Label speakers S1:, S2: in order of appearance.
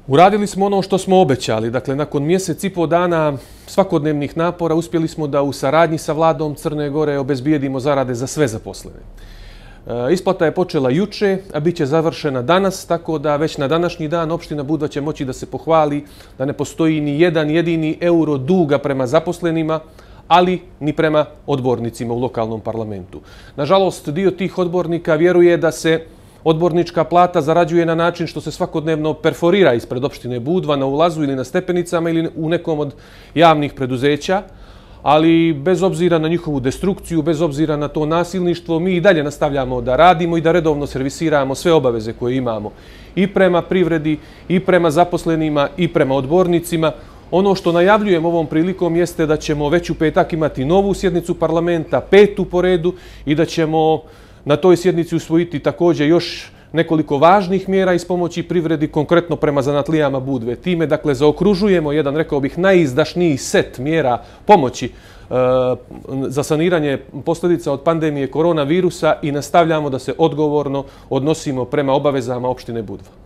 S1: Uradili smo ono što smo obećali. Dakle, nakon mjesec i pol dana svakodnevnih napora uspjeli smo da u saradnji sa vladom Crne Gore obezbijedimo zarade za sve zaposlene. Isplata je počela juče, a bit će završena danas, tako da već na današnji dan opština Budva će moći da se pohvali da ne postoji ni jedan jedini euro duga prema zaposlenima, ali ni prema odbornicima u lokalnom parlamentu. Nažalost, dio tih odbornika vjeruje da se odbornička plata zarađuje na način što se svakodnevno perforira ispred opštine Budva na ulazu ili na stepenicama ili u nekom od javnih preduzeća, ali bez obzira na njihovu destrukciju, bez obzira na to nasilništvo, mi i dalje nastavljamo da radimo i da redovno servisiramo sve obaveze koje imamo i prema privredi, i prema zaposlenima, i prema odbornicima. Ono što najavljujem ovom prilikom jeste da ćemo već u petak imati novu sjednicu parlamenta, petu po redu, i da ćemo na toj sjednici usvojiti također još nekoliko važnih mjera iz pomoći privredi, konkretno prema zanatlijama Budve. Time, dakle, zaokružujemo jedan, rekao bih, najizdašniji set mjera pomoći za saniranje posljedica od pandemije koronavirusa i nastavljamo da se odgovorno odnosimo prema obavezama opštine Budva.